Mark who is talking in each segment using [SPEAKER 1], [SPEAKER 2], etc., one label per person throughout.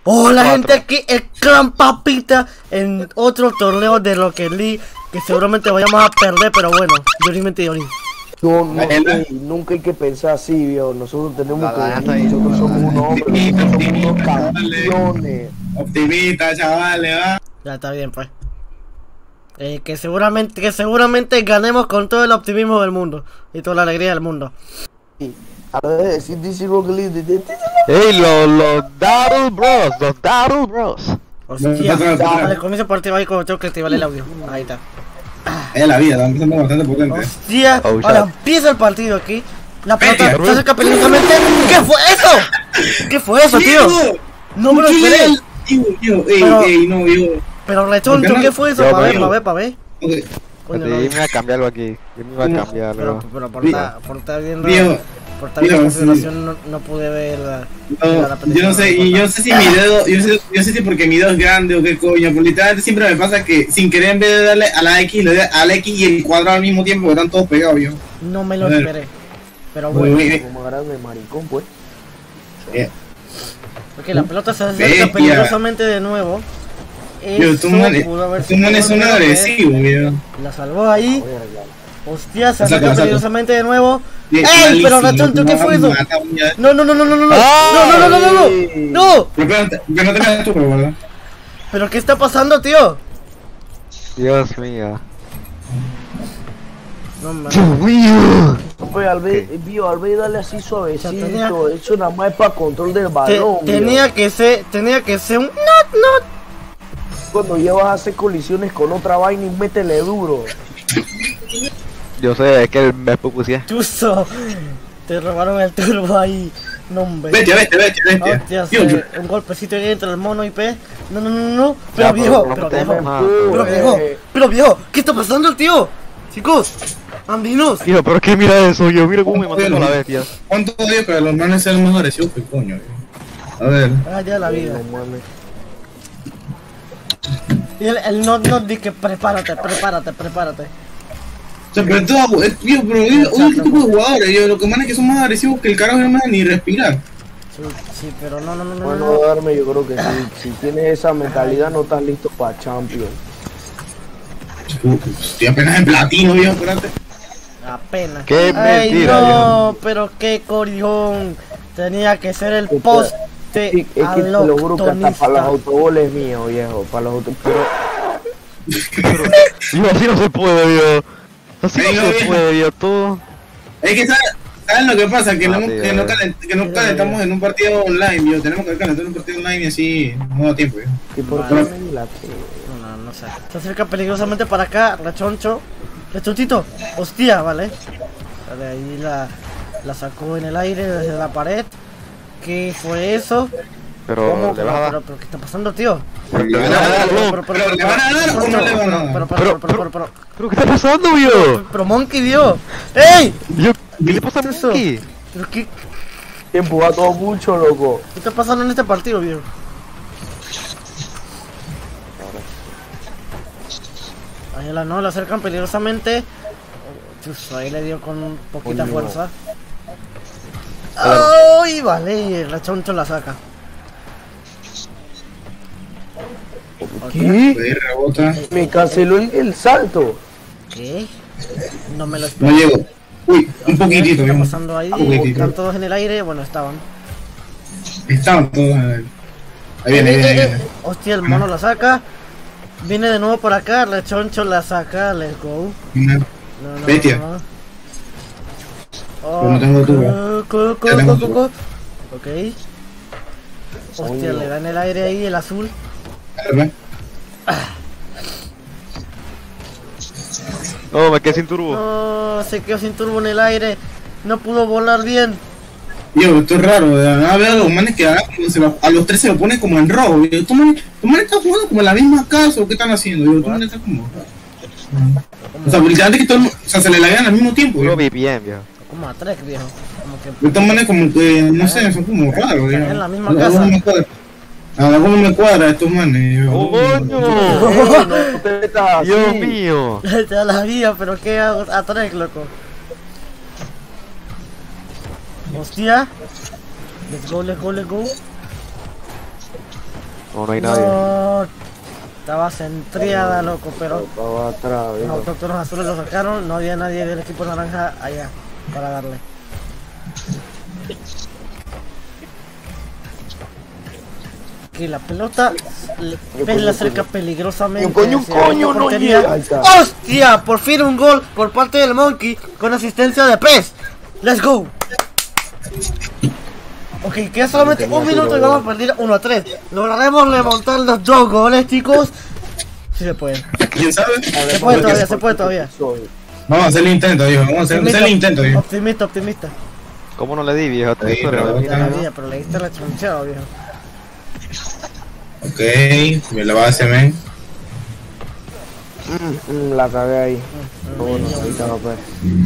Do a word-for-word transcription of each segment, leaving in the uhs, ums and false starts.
[SPEAKER 1] Hola gente, aquí el Clan Papita en otro torneo de Rocket League que seguramente vayamos a perder, pero bueno, Yorimete Yorim.
[SPEAKER 2] No, no, ey, nunca hay que pensar así, viejo. Nosotros tenemos la, que decir, nosotros somos unos hombres, nosotros somos unos campeones.
[SPEAKER 3] Optimista, chavales, va.
[SPEAKER 1] Ya está bien, pues. Eh, que seguramente, que seguramente ganemos con todo el optimismo del mundo y toda la alegría del mundo.
[SPEAKER 2] Sí. A ver, decir dice Rocket League.
[SPEAKER 4] Ey, los los Darrell Bros, los Darrell Bros.
[SPEAKER 1] Hostia, vale, comienza el partido ahí como tengo que activar el audio. Ahí está.
[SPEAKER 3] Es la vida, está empezando bastante potente.
[SPEAKER 1] Hostia,
[SPEAKER 4] Oh,
[SPEAKER 1] ahora empieza el partido aquí. La pelota
[SPEAKER 3] Bestia.
[SPEAKER 1] se acerca peligrosamente. ¿Qué fue eso? ¿Qué fue eso, tío? No me lo esperé.
[SPEAKER 3] Tío, tío, ey,
[SPEAKER 1] Pero-
[SPEAKER 3] ey, no, yo.
[SPEAKER 1] Pero rechoncho,
[SPEAKER 3] ¿Por qué no?
[SPEAKER 1] ¿qué fue eso?
[SPEAKER 4] Yo,
[SPEAKER 1] Pa' ver,
[SPEAKER 4] pero-
[SPEAKER 1] pa' ver, pa' ver.
[SPEAKER 3] Ok,
[SPEAKER 1] Coño,
[SPEAKER 4] Sí,
[SPEAKER 1] no.
[SPEAKER 4] me iba a cambiar algo aquí. Yo me iba a
[SPEAKER 3] No,
[SPEAKER 4] cambiar
[SPEAKER 1] Pero,
[SPEAKER 4] algo.
[SPEAKER 1] pero por
[SPEAKER 3] Mira.
[SPEAKER 1] estar, por estar viendo,
[SPEAKER 3] Tío,
[SPEAKER 1] por estar viendo
[SPEAKER 3] tío,
[SPEAKER 1] la configuración no, no pude ver la, la
[SPEAKER 3] no,
[SPEAKER 1] repetición,
[SPEAKER 3] yo no sé, y yo no sé si mi dedo, yo no sé, yo no sé si porque mi dedo es grande o qué coño, pero literalmente siempre me pasa que sin querer en vez de darle a la X, le doy a la X y el cuadrado al mismo tiempo, que están todos pegados, yo.
[SPEAKER 1] No me lo
[SPEAKER 3] A ver.
[SPEAKER 1] esperé. Pero
[SPEAKER 3] Muy
[SPEAKER 1] bueno,
[SPEAKER 3] bien.
[SPEAKER 2] Como grande maricón, pues.
[SPEAKER 3] Eh,
[SPEAKER 1] porque la pelota se acerca
[SPEAKER 3] Bestia.
[SPEAKER 1] peligrosamente de nuevo.
[SPEAKER 3] Yo,
[SPEAKER 1] Eso
[SPEAKER 3] tú manes,
[SPEAKER 1] pudo haber
[SPEAKER 3] tú
[SPEAKER 1] sido
[SPEAKER 3] manes son
[SPEAKER 1] gol, pero
[SPEAKER 3] agresivos, yo.
[SPEAKER 1] la salvó ahí.
[SPEAKER 2] Voy a arreglar.
[SPEAKER 1] Hostia, se
[SPEAKER 3] Saca,
[SPEAKER 1] acerca
[SPEAKER 3] saca.
[SPEAKER 1] peligrosamente de nuevo.
[SPEAKER 3] Bien,
[SPEAKER 1] ¡Ey! Pero
[SPEAKER 3] malísimo,
[SPEAKER 1] rechoncho, ¿qué
[SPEAKER 3] no,
[SPEAKER 1] fue eso?
[SPEAKER 3] mata, ya.
[SPEAKER 1] No, no, no, no, no, no, no,
[SPEAKER 4] ¡Ay!
[SPEAKER 1] no, no, no, no, no, no.
[SPEAKER 3] Pero espérate, que no te metas tú, ¿verdad?
[SPEAKER 1] ¿Pero qué está pasando, tío?
[SPEAKER 4] Dios mío.
[SPEAKER 1] No, man.
[SPEAKER 4] Dios mío.
[SPEAKER 2] Pues al ver, viejo, al ver darle así
[SPEAKER 1] tenía-
[SPEAKER 2] suavecito, eso nada más es para control del
[SPEAKER 1] Te-
[SPEAKER 2] balón, viejo.
[SPEAKER 1] tenía que ser, tenía que ser un not, not.
[SPEAKER 2] Cuando ya vas a hacer colisiones con otra vaina y métele duro.
[SPEAKER 4] Yo sé, es que me propuse.
[SPEAKER 1] Chuzo. Te robaron el turbo ahí. No, hombre.
[SPEAKER 3] Bestia, bestia, bestia, bestia.
[SPEAKER 1] Hostia,
[SPEAKER 3] Tío,
[SPEAKER 1] se- un golpecito ahí entre el mono y P. No, no, no, no. Pero
[SPEAKER 4] Ya, pero
[SPEAKER 1] viejo,
[SPEAKER 4] no
[SPEAKER 1] pero
[SPEAKER 4] te
[SPEAKER 1] viejo,
[SPEAKER 4] metas.
[SPEAKER 1] pero viejo, pero viejo, ¿qué está pasando, tío? Chicos, andinos.
[SPEAKER 4] Tío, pero es que mira eso, yo mira cómo me mató con la bestia.
[SPEAKER 3] ¿Cuánto odio que los manes sean más agresivos que el coño? Yo? A ver.
[SPEAKER 1] Ah, ya la vida.
[SPEAKER 2] No mames.
[SPEAKER 1] Y el, el no, no, di que prepárate, prepárate, prepárate.
[SPEAKER 3] O sea, pero todo, es, tío, pero oye, oye, este tipo de jugadores, yo, lo que manes que son más agresivos que el carajo no me dan ni respirar.
[SPEAKER 1] Sí, sí, pero no, no, no, no,
[SPEAKER 2] Bueno,
[SPEAKER 1] no.
[SPEAKER 2] darme, yo creo que si, si tienes esa mentalidad no estás listo para Champions.
[SPEAKER 3] Estoy apenas en platino, viejo, espérate.
[SPEAKER 1] Apenas.
[SPEAKER 4] Qué
[SPEAKER 1] Ay,
[SPEAKER 4] mentira,
[SPEAKER 1] no, pero qué corijón. Tenía que ser el poste
[SPEAKER 2] Sí, es que te lo juro que hasta para los
[SPEAKER 1] aloctonista.
[SPEAKER 2] autogoles míos, viejo, para los auto... Pero
[SPEAKER 4] Dios, así no se puede, Dios. Así
[SPEAKER 3] Ey,
[SPEAKER 4] no
[SPEAKER 3] no,
[SPEAKER 4] se
[SPEAKER 3] vieja.
[SPEAKER 4] puede, Dios, todo.
[SPEAKER 3] Es que, ¿sabes, ¿saben lo que pasa? Que,
[SPEAKER 4] Ah,
[SPEAKER 3] no,
[SPEAKER 4] tío,
[SPEAKER 3] que, no,
[SPEAKER 4] eh.
[SPEAKER 3] calent, que no calentamos en un partido online, viejo. Tenemos que calentar en un partido online y así no da tiempo, viejo.
[SPEAKER 2] ¿y por qué
[SPEAKER 1] Vale.
[SPEAKER 2] me la
[SPEAKER 1] No, no, no sé. Se acerca peligrosamente para acá, rechoncho. Rechonchito, hostia, vale. Vale, ahí la, la sacó en el aire desde la pared. ¿Qué fue eso?
[SPEAKER 4] Pero
[SPEAKER 2] ¿Cómo?
[SPEAKER 4] le vas a dar.
[SPEAKER 1] Pero, pero, ¿qué está pasando, tío?
[SPEAKER 4] Pero le van a dar,
[SPEAKER 1] Pero,
[SPEAKER 4] bro.
[SPEAKER 1] pero,
[SPEAKER 3] ¿Pero le van a dar o no le van a dar?
[SPEAKER 1] Pero, pero,
[SPEAKER 4] Pero,
[SPEAKER 1] pero, pero, pero,
[SPEAKER 4] Pero, ¿qué está pasando, Dios?
[SPEAKER 1] pero, Monkey, Dios. ¡Ey!
[SPEAKER 4] Yo, ¿qué le pasa a
[SPEAKER 1] Eso.
[SPEAKER 4] Monkey?
[SPEAKER 1] ¿Pero qué,
[SPEAKER 2] empuja todo mucho, loco.
[SPEAKER 1] qué está pasando en este partido, viejo? Ahí la no, la acercan peligrosamente. Chus, ahí le dio con poquita
[SPEAKER 2] Coño.
[SPEAKER 1] fuerza. ¡Ay! Vale, y el rechoncho la saca.
[SPEAKER 2] ¿Qué?
[SPEAKER 3] Ahí rebota.
[SPEAKER 2] Me canceló el, el salto.
[SPEAKER 1] ¿Qué? No me lo
[SPEAKER 3] No
[SPEAKER 1] esperaba.
[SPEAKER 3] llego. Uy, un
[SPEAKER 1] ¿Qué
[SPEAKER 3] poquitito,
[SPEAKER 1] está
[SPEAKER 3] viejo.
[SPEAKER 1] pasando ahí?
[SPEAKER 3] Un poquitito.
[SPEAKER 1] Están todos en el aire. Bueno, estaban.
[SPEAKER 3] Estaban todos en el... Ahí viene, ahí viene, ahí viene.
[SPEAKER 1] Hostia, el mono la saca. Viene de nuevo por acá. El rechoncho la saca. Let's go.
[SPEAKER 3] Una-
[SPEAKER 1] No, no,
[SPEAKER 3] Bestia.
[SPEAKER 1] no, no.
[SPEAKER 3] Pero no tengo tubo.
[SPEAKER 1] co- co-
[SPEAKER 3] Ya tengo
[SPEAKER 1] co- co-
[SPEAKER 3] tubo.
[SPEAKER 1] co- Ok. Hostia,
[SPEAKER 2] Coño.
[SPEAKER 1] le da en el aire ahí el azul.
[SPEAKER 3] ¿Verdad?
[SPEAKER 4] No, me quedé sin turbo.
[SPEAKER 1] No, se quedó sin turbo en el aire. No pudo volar bien.
[SPEAKER 3] Yo, esto es raro, de la nada veo a los manes que agarran, se lo- a los tres se lo ponen como en rojo. Yo, ¿tú manes, tú manes están jugando como en la misma casa o qué están haciendo? Yo, tú manes están como... O sea, literalmente que todo el mu- o sea, se le lagan al mismo tiempo.
[SPEAKER 4] Puro
[SPEAKER 3] Yo.
[SPEAKER 4] V P N, viejo.
[SPEAKER 1] Como a Trek, viejo. Como que.
[SPEAKER 3] Estos manes como que, no sé, son como raros.
[SPEAKER 1] Están
[SPEAKER 3] yo.
[SPEAKER 1] en la misma
[SPEAKER 3] Algo
[SPEAKER 1] casa.
[SPEAKER 3] no me cuadra. Algo no me cuadra estos manes. yo.
[SPEAKER 4] ¡Coño!
[SPEAKER 2] Eh, no te metas así.
[SPEAKER 4] Dios mío.
[SPEAKER 1] Te da la vida, pero qué hago a Trek, loco. Hostia. Let's go, let's go, let's go.
[SPEAKER 4] No, no hay nadie.
[SPEAKER 1] No, estaba centriada, loco, pero
[SPEAKER 2] Estaba atrás,
[SPEAKER 1] los
[SPEAKER 2] viejo.
[SPEAKER 1] autóctonos azules lo sacaron. No había nadie del equipo naranja allá para darle. Aquí la pelota le- ves la cerca peligrosamente.
[SPEAKER 2] Un coño, un
[SPEAKER 1] hacia
[SPEAKER 2] coño,
[SPEAKER 1] la
[SPEAKER 2] no
[SPEAKER 1] portería.
[SPEAKER 2] llega. Ahí está.
[SPEAKER 1] ¡Hostia! Por fin un gol por parte del Monkey con asistencia de Pez. ¡Let's go! Ok, queda solamente un minuto y vamos a perder uno a tres. Lograremos remontar los dos goles, chicos. Sí se puede.
[SPEAKER 3] ¿Quién sabe?
[SPEAKER 1] Se puede todavía, se puede todavía.
[SPEAKER 2] Soy.
[SPEAKER 3] Vamos a hacer el intento, viejo. Vamos a hacer, hacer el intento, viejo.
[SPEAKER 1] Optimista, optimista.
[SPEAKER 4] ¿Cómo no le di, viejo? Te
[SPEAKER 3] Sí,
[SPEAKER 4] hizo
[SPEAKER 3] pero-
[SPEAKER 4] reventar.
[SPEAKER 1] La vida, pero le diste la chonchada, viejo.
[SPEAKER 3] Ok, me lo va a hacer, men.
[SPEAKER 2] Mm, mm, la cagué ahí. Bueno, ahí estaba pues.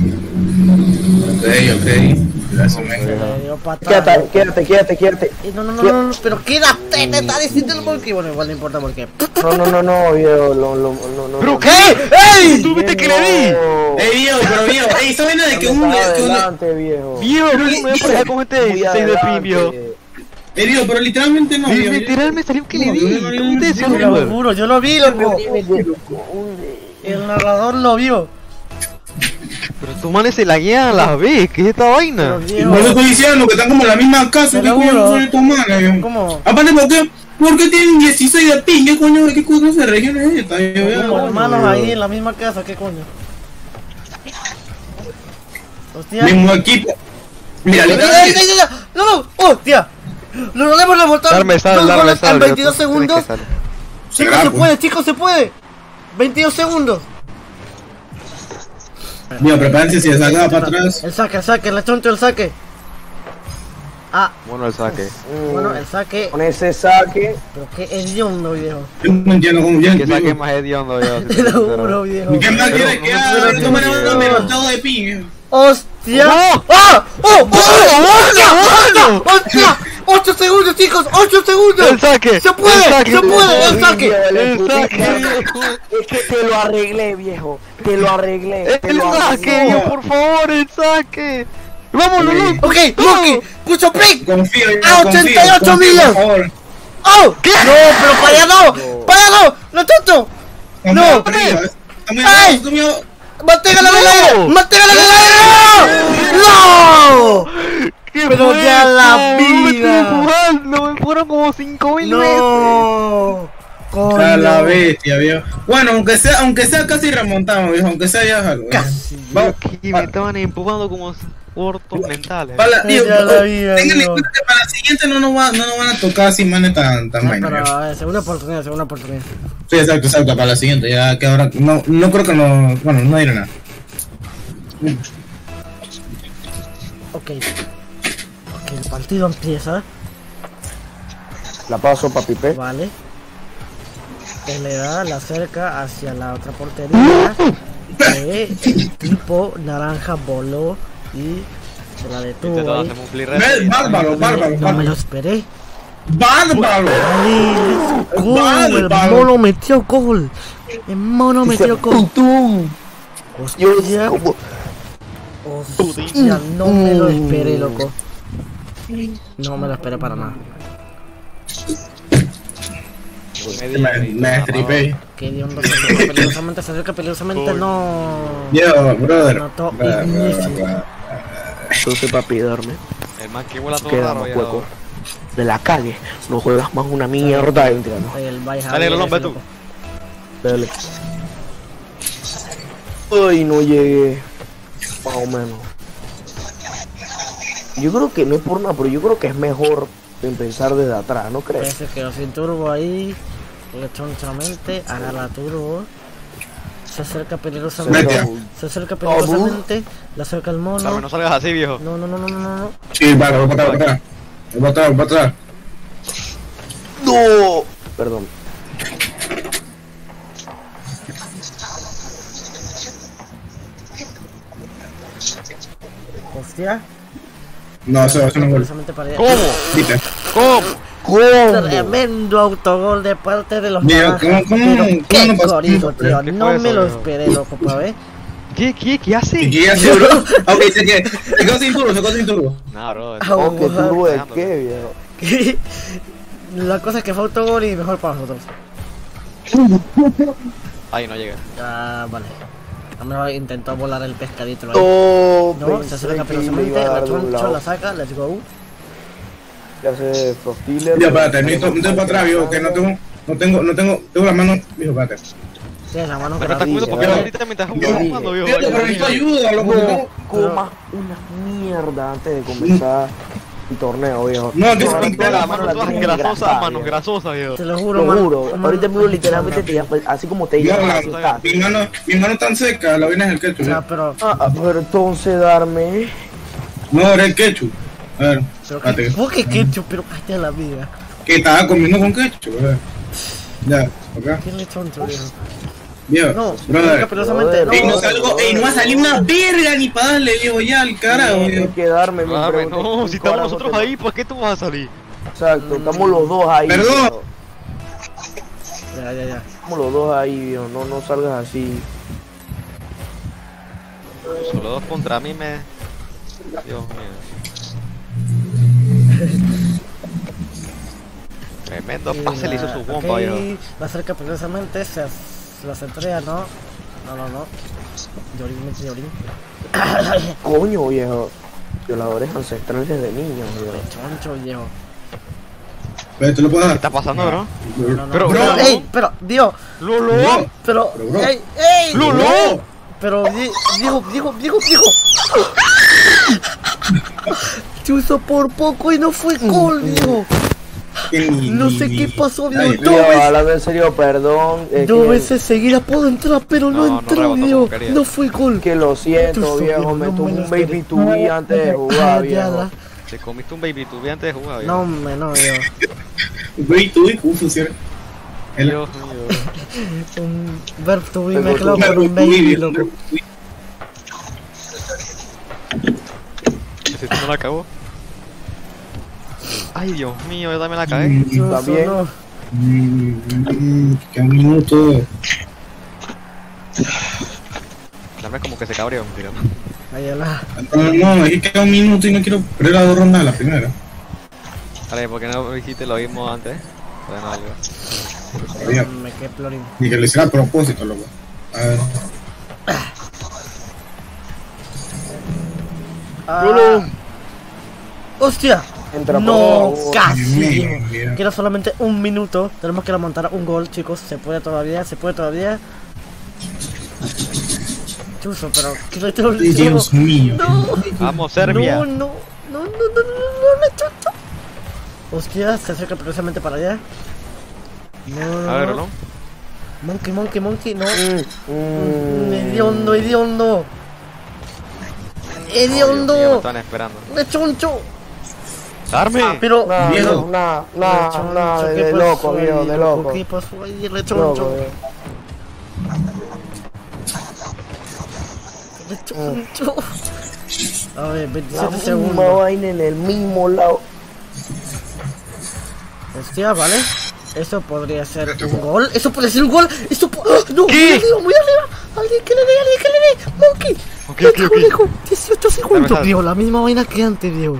[SPEAKER 3] Ok, ok. Gracias, men.
[SPEAKER 1] Le dio patada.
[SPEAKER 2] Quédate, quédate, quédate, quédate.
[SPEAKER 1] Y no, no, no, no, no, pero quédate, te está diciendo el Monkey. Bueno, igual no importa por qué.
[SPEAKER 2] No, no, no, no, viejo. Lo, lo, no, no,
[SPEAKER 4] ¿Pero
[SPEAKER 2] no.
[SPEAKER 4] qué?
[SPEAKER 1] ¡Ey!
[SPEAKER 4] ¿Tú viste que le di?
[SPEAKER 2] No.
[SPEAKER 3] Ey, viejo, pero viejo. Ey, esa vaina de que un.
[SPEAKER 2] Estaba
[SPEAKER 3] que un-
[SPEAKER 2] adelante, viejo.
[SPEAKER 4] Viejo, ¿cómo me voy a parecer con este
[SPEAKER 2] Muy
[SPEAKER 4] seis de pin,
[SPEAKER 2] adelante.
[SPEAKER 4] viejo?
[SPEAKER 3] Ey, viejo, pero literalmente no, viejo.
[SPEAKER 4] Literal me salió que le
[SPEAKER 3] No,
[SPEAKER 4] di.
[SPEAKER 3] no, no,
[SPEAKER 4] ¿Tú
[SPEAKER 3] no,
[SPEAKER 4] viste eso,
[SPEAKER 1] Te lo
[SPEAKER 4] brother?
[SPEAKER 1] juro, yo lo vi, loco. El narrador lo vio.
[SPEAKER 4] Pero estos manes se la guían a las veces. ¿Qué es esta
[SPEAKER 1] Pero
[SPEAKER 4] vaina?
[SPEAKER 3] Y por eso
[SPEAKER 1] viejo,
[SPEAKER 3] estoy diciendo que están como en la misma casa.
[SPEAKER 1] Te
[SPEAKER 3] ¿Qué
[SPEAKER 1] lo
[SPEAKER 3] coño
[SPEAKER 1] juro.
[SPEAKER 3] son estos manes, viejo?
[SPEAKER 1] ¿cómo?
[SPEAKER 3] Aparte, ¿por qué? ¿Por qué tienen dieciséis de ping? ¿Qué coño? ¿Qué coño de región es esta? viejo?
[SPEAKER 1] Como hermanos ahí en la misma casa, ¿qué coño? Hostia.
[SPEAKER 3] Mismo equipo. Mira,
[SPEAKER 1] ¡Ay, ay,
[SPEAKER 3] literalmente.
[SPEAKER 1] ay, ay! ¡No, no! ¡Hostia! Lograremos remontar
[SPEAKER 4] Darme sal,
[SPEAKER 1] dos
[SPEAKER 4] darme
[SPEAKER 1] goles
[SPEAKER 4] sal.
[SPEAKER 1] en veintidós
[SPEAKER 4] viejo, tú tienes
[SPEAKER 1] segundos.
[SPEAKER 4] que salir.
[SPEAKER 1] Chicos,
[SPEAKER 3] Será,
[SPEAKER 1] se
[SPEAKER 3] pues.
[SPEAKER 1] puede, chicos, se puede. veintidós segundos.
[SPEAKER 3] Mira, prepárense si se saca para atrás.
[SPEAKER 1] El saque, el saque, el choncho, el saque. Ah,
[SPEAKER 4] Bueno, el saque.
[SPEAKER 2] Mm,
[SPEAKER 1] bueno, el saque.
[SPEAKER 2] Con ese saque.
[SPEAKER 1] Pero qué hediondo, viejo.
[SPEAKER 3] Yo no entiendo cómo ya.
[SPEAKER 4] Que saque más hediondo, viejo. si
[SPEAKER 1] Te
[SPEAKER 4] soy
[SPEAKER 1] lo
[SPEAKER 4] sincero.
[SPEAKER 1] juro, viejo.
[SPEAKER 3] ¿Qué más quieres que haga?
[SPEAKER 1] pero-
[SPEAKER 3] Esto me levanta mi resultado de ping.
[SPEAKER 1] ¡Hostia!
[SPEAKER 4] ¡No!
[SPEAKER 1] ¡Ah! ¡Oh! ¡Oh! ¡Hostia! ¡Hostia! ¡Hostia! ¡ocho segundos, chicos! ¡ocho segundos!
[SPEAKER 4] El saque.
[SPEAKER 1] ¡Se puede!
[SPEAKER 4] El saque.
[SPEAKER 1] ¡Se puede! ¡El saque!
[SPEAKER 4] El saque.
[SPEAKER 2] Es que te lo arreglé, viejo. Te lo arreglé. Te
[SPEAKER 4] El
[SPEAKER 2] lo
[SPEAKER 4] saque,
[SPEAKER 2] arreglé.
[SPEAKER 4] viejo, por favor, el saque. Vamos, Lulu.
[SPEAKER 1] Ok, Monkey, puso pick.
[SPEAKER 3] Confío, yo
[SPEAKER 1] ¡A
[SPEAKER 3] confío,
[SPEAKER 1] ochenta y ocho
[SPEAKER 3] confío,
[SPEAKER 1] millas!
[SPEAKER 3] por favor.
[SPEAKER 1] ¡Oh! ¡No! ¡Pero para allá no! ¡Para allá no! ¡No, tonto! ¡No!
[SPEAKER 3] Confío, está muy
[SPEAKER 1] ¡Ay!
[SPEAKER 3] está muy abajo.
[SPEAKER 1] ¡Manténgala en el aire!
[SPEAKER 4] ¡No!
[SPEAKER 1] ¡Manténgala en el aire! ¡No!
[SPEAKER 4] ¿Qué
[SPEAKER 1] Pero
[SPEAKER 4] fue
[SPEAKER 1] ya la
[SPEAKER 4] esto? No me
[SPEAKER 1] vida.
[SPEAKER 4] estoy empujando, me fueron como cinco mil veces.
[SPEAKER 1] ¡No!
[SPEAKER 3] A la
[SPEAKER 1] ¡Coño!
[SPEAKER 3] bestia, viejo. Bueno, aunque sea, aunque sea casi remontamos, viejo, aunque sea ya algo.
[SPEAKER 1] Casi.
[SPEAKER 3] Vamos,
[SPEAKER 4] Que me estaban empujando como cortos mentales.
[SPEAKER 3] para la, digo,
[SPEAKER 1] Ya la vida,
[SPEAKER 3] tengan en
[SPEAKER 1] viejo.
[SPEAKER 3] cuenta que para la siguiente no nos, va, no nos van a tocar así manes tan, tan
[SPEAKER 1] No,
[SPEAKER 3] vainas,
[SPEAKER 1] pero
[SPEAKER 3] viejo.
[SPEAKER 1] a ver, segunda oportunidad, segunda oportunidad.
[SPEAKER 3] Sí, exacto, exacto, para la siguiente, ya que ahora no, no creo que no, bueno, no diré nada.
[SPEAKER 1] Ok. Ok, el partido empieza.
[SPEAKER 2] La paso pa' Pipe.
[SPEAKER 1] Vale. Él le da, la acerca hacia la otra portería. Que el tipo naranja voló y se la detuvo
[SPEAKER 4] Intentaba
[SPEAKER 1] ahí.
[SPEAKER 4] hacerme un flip
[SPEAKER 3] Ve,
[SPEAKER 4] reset.
[SPEAKER 3] Bárbaro, bárbaro,
[SPEAKER 1] No me lo
[SPEAKER 3] bárbaro.
[SPEAKER 1] esperé.
[SPEAKER 3] Bárbaro.
[SPEAKER 1] Ay, gol, el
[SPEAKER 3] Bárbaro.
[SPEAKER 1] mono metió gol. El mono metió gol.
[SPEAKER 2] ¡Tum!
[SPEAKER 1] Hostia,
[SPEAKER 2] ¿Cómo?
[SPEAKER 1] hostia, no me lo esperé, loco. No me lo esperé para nada.
[SPEAKER 3] Me, me destripé.
[SPEAKER 1] Que Dios no se acerca peligrosamente, se acerca peligrosamente, no.
[SPEAKER 3] Yo, brother.
[SPEAKER 1] Notó
[SPEAKER 3] Brother,
[SPEAKER 1] inicio.
[SPEAKER 3] brother.
[SPEAKER 2] Entonces, papi, duerme.
[SPEAKER 4] El man que vuela todo
[SPEAKER 2] Queda
[SPEAKER 4] raro
[SPEAKER 2] más
[SPEAKER 4] ya.
[SPEAKER 2] hueco. De la calle. No juegas más una mierda. Mentira, no.
[SPEAKER 1] El Baja
[SPEAKER 4] Dale, Rolón, ve tú.
[SPEAKER 2] Dale. Ay, no llegué. Más o menos. Yo creo que no es por nada, pero yo creo que es mejor empezar desde atrás, ¿no crees?
[SPEAKER 1] Parece que sin turbo ahí, le chonchamente, agarra turbo. Se acerca peligrosamente.
[SPEAKER 3] Vete.
[SPEAKER 1] Se acerca peligrosamente. Le acerca el
[SPEAKER 4] Dame,
[SPEAKER 1] mono.
[SPEAKER 4] no salgas así, viejo.
[SPEAKER 1] No, no, no, no, no, no.
[SPEAKER 3] Sí, vale, voy para atrás, voy para atrás. Voy para atrás, voy para atrás.
[SPEAKER 2] ¡No! Perdón.
[SPEAKER 1] Hostia.
[SPEAKER 3] No, eso, eso no es gol.
[SPEAKER 1] Peligrosamente para allá.
[SPEAKER 4] ¿Cómo?
[SPEAKER 3] Viste.
[SPEAKER 4] ¿Cómo?
[SPEAKER 2] ¿Cómo?
[SPEAKER 1] Tremendo autogol de parte de los
[SPEAKER 3] Mira,
[SPEAKER 1] naranjas.
[SPEAKER 3] ¿cómo- cómo-
[SPEAKER 1] Pero
[SPEAKER 3] cómo
[SPEAKER 1] qué
[SPEAKER 3] no pasó?
[SPEAKER 1] corrido, tío.
[SPEAKER 4] ¿Qué
[SPEAKER 1] No
[SPEAKER 4] fue
[SPEAKER 1] me
[SPEAKER 4] eso,
[SPEAKER 1] lo
[SPEAKER 4] viejo?
[SPEAKER 1] esperé, loco, pa' ver.
[SPEAKER 4] ¿Qué, qué, qué hace?
[SPEAKER 3] ¿Y qué hace, bro? Ok, se quedó, se quedó sin turbo, se quedó sin turbo.
[SPEAKER 4] Nah, bro.
[SPEAKER 1] Ah,
[SPEAKER 2] ¿O que
[SPEAKER 1] Ojalá.
[SPEAKER 2] turbo de qué, viejo?
[SPEAKER 1] La cosa es que fue autogol y mejor para nosotros.
[SPEAKER 4] Ahí no llega.
[SPEAKER 1] Ah, vale. Ahora intentó volar el pescadito ahí.
[SPEAKER 2] Oh,
[SPEAKER 1] No, se acerca peligrosamente, la choncho la saca, let's go.
[SPEAKER 2] Ya se Frostiller.
[SPEAKER 3] Ya, espérate, necesito, necesito para atrás, viejo, que no tengo, no tengo, no tengo, tengo la mano, viejo, espérate.
[SPEAKER 1] Tienes la mano
[SPEAKER 4] Pero estás
[SPEAKER 1] grande.
[SPEAKER 4] comiendo porque ahorita me estás jugando, viejo.
[SPEAKER 3] Fíjate, pero necesito ayuda, loco.
[SPEAKER 2] No comas una mierda antes de comenzar el torneo, viejo.
[SPEAKER 3] No, que
[SPEAKER 2] Ahora
[SPEAKER 3] se
[SPEAKER 2] toda la
[SPEAKER 3] la
[SPEAKER 2] mano la
[SPEAKER 4] Todas
[SPEAKER 2] tienes
[SPEAKER 4] grasosas,
[SPEAKER 2] engrasada,
[SPEAKER 4] manos
[SPEAKER 2] viejo.
[SPEAKER 4] grasosas, viejo.
[SPEAKER 1] Te lo juro,
[SPEAKER 2] Lo
[SPEAKER 1] mano.
[SPEAKER 2] juro,
[SPEAKER 1] Mano.
[SPEAKER 2] ahorita mismo literalmente te llama- así como te
[SPEAKER 3] Ya,
[SPEAKER 2] llamas,
[SPEAKER 3] la-
[SPEAKER 2] así estás.
[SPEAKER 3] mi mano, mi mano tan seca, la vaina es el ketchup.
[SPEAKER 1] Ya,
[SPEAKER 3] ¿eh?
[SPEAKER 1] pero...
[SPEAKER 2] Ah, pero entonces darme.
[SPEAKER 3] No, era el ketchup. A ver,
[SPEAKER 1] Pero que...
[SPEAKER 3] espérate,
[SPEAKER 1] ¿Vos qué ketchup? Pero cállate a la vida.
[SPEAKER 3] que estaba comiendo con ketchup, a ver. Ya, acá.
[SPEAKER 1] ¿Quién le choncho, viejo?
[SPEAKER 3] Viejo,
[SPEAKER 1] No, se
[SPEAKER 3] brother.
[SPEAKER 1] acerca peligrosamente.
[SPEAKER 2] Brother,
[SPEAKER 3] Ey, no
[SPEAKER 1] No,
[SPEAKER 3] salgo, ey, no va a salir una verga ni para darle, viejo, ya, al carajo,
[SPEAKER 2] Tienes
[SPEAKER 3] viejo.
[SPEAKER 2] que darme mi
[SPEAKER 4] Ah,
[SPEAKER 2] pregunta,
[SPEAKER 4] no,
[SPEAKER 2] ¿qué
[SPEAKER 4] si estamos
[SPEAKER 2] carajo
[SPEAKER 4] nosotros
[SPEAKER 2] te-
[SPEAKER 4] ahí, ¿por qué tú vas a salir?
[SPEAKER 2] Exacto, estamos los dos ahí.
[SPEAKER 3] Perdón.
[SPEAKER 2] viejo.
[SPEAKER 1] ya, ya, ya.
[SPEAKER 2] Estamos los dos ahí, viejo. No, no salgas así.
[SPEAKER 4] Solo dos contra mí me... Dios mío. Tremendo pase le hizo su bomba,
[SPEAKER 1] Ok,
[SPEAKER 4] viejo.
[SPEAKER 1] la acerca peligrosamente, se las entrega, ¿no? No, no, no. Llorín, mete llorín.
[SPEAKER 2] Coño, viejo. Violadores ancestrales de niños, viejo.
[SPEAKER 1] Choncho, viejo.
[SPEAKER 3] Pero te lo puedo
[SPEAKER 4] ¿Qué
[SPEAKER 3] dar.
[SPEAKER 4] está pasando, bro?
[SPEAKER 1] No, no,
[SPEAKER 4] Pero,
[SPEAKER 1] pero,
[SPEAKER 4] bro.
[SPEAKER 1] ey, pero, Dios,
[SPEAKER 4] ¡Lolo!
[SPEAKER 3] Bro,
[SPEAKER 1] pero,
[SPEAKER 3] Pero, bro.
[SPEAKER 1] ey, ey,
[SPEAKER 4] ¡Lolo!
[SPEAKER 1] pero, di- dijo, dijo, dijo, dijo. Chuzo por poco y no fue gol, viejo.
[SPEAKER 3] que ni-
[SPEAKER 1] No
[SPEAKER 3] ni-
[SPEAKER 1] sé
[SPEAKER 3] ni-
[SPEAKER 1] qué pasó,
[SPEAKER 3] Ay,
[SPEAKER 1] viejo.
[SPEAKER 2] Viejo,
[SPEAKER 1] Dos veces,
[SPEAKER 2] hablando en serio, perdón. Es
[SPEAKER 1] dos
[SPEAKER 2] que,
[SPEAKER 1] veces seguidas puedo entrar, pero no,
[SPEAKER 4] No, no
[SPEAKER 1] entró,
[SPEAKER 4] rebotó como
[SPEAKER 1] viejo.
[SPEAKER 4] quería.
[SPEAKER 1] No fue gol.
[SPEAKER 2] que lo siento,
[SPEAKER 1] Chuzo,
[SPEAKER 2] viejo.
[SPEAKER 1] viejo,
[SPEAKER 2] Me
[SPEAKER 1] no
[SPEAKER 2] tuvo
[SPEAKER 1] me
[SPEAKER 2] un
[SPEAKER 1] lo
[SPEAKER 2] baby
[SPEAKER 1] esperé.
[SPEAKER 2] to be antes de jugar,
[SPEAKER 1] Ah, ya,
[SPEAKER 2] viejo.
[SPEAKER 1] la-
[SPEAKER 4] Te comiste un baby tubé antes de jugar,
[SPEAKER 1] No,
[SPEAKER 4] viejo.
[SPEAKER 1] me, no, viejo.
[SPEAKER 3] Güey, tú y Kufu, ¿sí? El-
[SPEAKER 4] Dios mío.
[SPEAKER 1] Un verb to be
[SPEAKER 2] Tengo
[SPEAKER 1] mezclado
[SPEAKER 2] tu-
[SPEAKER 1] con un baby, loco.
[SPEAKER 4] ¿Ese no la acabó? Ay, Dios mío, yo también la cagué.
[SPEAKER 3] Mm,
[SPEAKER 1] Chuzo,
[SPEAKER 2] También.
[SPEAKER 1] no.
[SPEAKER 3] mm, mm, Que un minuto.
[SPEAKER 4] Dame como que se cabrió, mentira.
[SPEAKER 1] Ahí la.
[SPEAKER 3] No, no, es que queda un minuto y no quiero perder las dos rondas de la primera.
[SPEAKER 4] Vale, ¿por qué no dijiste lo mismo antes? Bueno, algo.
[SPEAKER 3] Todavía.
[SPEAKER 1] Me quedé plorín.
[SPEAKER 3] Ni que lo hiciera a propósito, loco. A ver.
[SPEAKER 1] Ah, ¡hostia!
[SPEAKER 2] Entra
[SPEAKER 1] No,
[SPEAKER 2] por favor.
[SPEAKER 1] casi.
[SPEAKER 3] Bien, bien.
[SPEAKER 1] Queda solamente un minuto. Tenemos que remontar un gol, chicos. Se puede todavía, se puede todavía. Chuso, pero ¿qué le tengo
[SPEAKER 3] Ay, Dios mío.
[SPEAKER 1] No,
[SPEAKER 4] Vamos, Serbia.
[SPEAKER 1] no, no, no, no, no, no, no, no, chucho. Hostia, se acerca precisamente para allá. No, no,
[SPEAKER 4] A ver,
[SPEAKER 1] no.
[SPEAKER 4] ¿no?
[SPEAKER 1] Monkey, monkey, monkey, no.
[SPEAKER 2] Mm,
[SPEAKER 1] Mm,
[SPEAKER 2] mm.
[SPEAKER 1] Hediondo, hediondo.
[SPEAKER 4] Dios mío, me
[SPEAKER 1] Hediondo.
[SPEAKER 4] están esperando.
[SPEAKER 1] De choncho.
[SPEAKER 4] ¡Darme!
[SPEAKER 1] Pero,
[SPEAKER 2] Nah,
[SPEAKER 3] Viejo.
[SPEAKER 2] nah,
[SPEAKER 1] de
[SPEAKER 2] nah,
[SPEAKER 1] choncho,
[SPEAKER 2] nah,
[SPEAKER 1] ¿qué
[SPEAKER 2] de, de
[SPEAKER 1] pasó
[SPEAKER 2] loco,
[SPEAKER 1] ahí,
[SPEAKER 2] viejo, de loco.
[SPEAKER 1] ¿Qué pasó ahí, de
[SPEAKER 2] Loco,
[SPEAKER 1] choncho?
[SPEAKER 2] viejo.
[SPEAKER 1] De choncho. A ver,
[SPEAKER 2] La
[SPEAKER 1] veintisiete
[SPEAKER 2] misma
[SPEAKER 1] segundos.
[SPEAKER 2] vaina en el mismo lado.
[SPEAKER 1] Hostia, vale. Eso podría ser un gol. Eso podría ser un gol. Eso po- ¡Ah! No,
[SPEAKER 4] ¿Qué?
[SPEAKER 1] muy arriba, muy arriba. Alguien que le dé, alguien que le dé. Monkey.
[SPEAKER 4] Ok,
[SPEAKER 1] Le
[SPEAKER 4] ok,
[SPEAKER 1] cago,
[SPEAKER 4] ok.
[SPEAKER 1] le cago. dieciocho segundos,
[SPEAKER 4] Dame
[SPEAKER 1] Diego. La misma vaina que antes, Diego.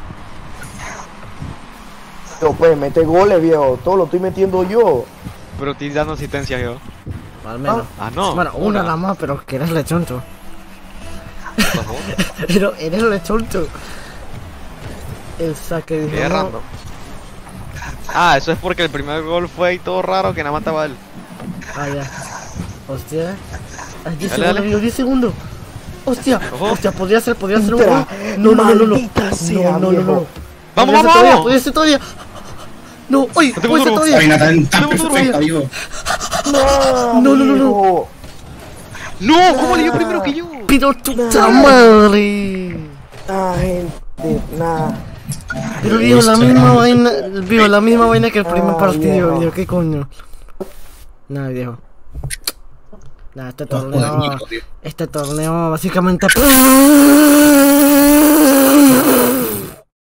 [SPEAKER 2] Yo, pues, mete goles, viejo. Todo lo estoy metiendo yo.
[SPEAKER 4] Pero estoy dando asistencia yo.
[SPEAKER 1] Al menos.
[SPEAKER 4] Ah, no.
[SPEAKER 1] Bueno, una nada más, pero que eres lechoncho.
[SPEAKER 4] Por favor.
[SPEAKER 1] Pero eres lechoncho. El saque de
[SPEAKER 4] Qué random. Ah, eso es porque el primer gol fue ahí todo raro que nada más estaba él.
[SPEAKER 1] Ah, ya. Hostia. Ah, diez
[SPEAKER 4] Dale,
[SPEAKER 1] segundos,
[SPEAKER 4] dale.
[SPEAKER 1] Diego, diez segundos. Hostia,
[SPEAKER 4] Ojo.
[SPEAKER 1] hostia, podría ser, podría ser un
[SPEAKER 2] Entra.
[SPEAKER 1] gol. No, no, no, no, no.
[SPEAKER 2] Maldita sea,
[SPEAKER 1] No, no, no,
[SPEAKER 2] viejo.
[SPEAKER 1] no.
[SPEAKER 4] ¡Vamos,
[SPEAKER 1] Podría ser
[SPEAKER 4] vamos,
[SPEAKER 1] todavía,
[SPEAKER 4] vamos!
[SPEAKER 1] Podría ser todavía. No, oye,
[SPEAKER 4] No tengo
[SPEAKER 1] puede ser
[SPEAKER 4] turbo.
[SPEAKER 3] Esa
[SPEAKER 1] todavía.
[SPEAKER 3] vaina tan, tan
[SPEAKER 4] Tenemos otro
[SPEAKER 3] perfecta, digo.
[SPEAKER 2] No,
[SPEAKER 1] No, no, no, no.
[SPEAKER 2] viejo.
[SPEAKER 4] ¡No! ¿Cómo le dio primero que yo?
[SPEAKER 1] Pero tu puta madre.
[SPEAKER 2] Ah, gente, nada.
[SPEAKER 1] Pero vio la
[SPEAKER 3] Hostia.
[SPEAKER 1] misma vaina, vio la misma vaina que el primer
[SPEAKER 2] Ah,
[SPEAKER 1] partido,
[SPEAKER 2] viejo.
[SPEAKER 1] viejo, qué coño. Nada, viejo. Nada, este
[SPEAKER 3] Joder,
[SPEAKER 1] torneo,
[SPEAKER 3] mierda, tío.
[SPEAKER 1] este torneo básicamente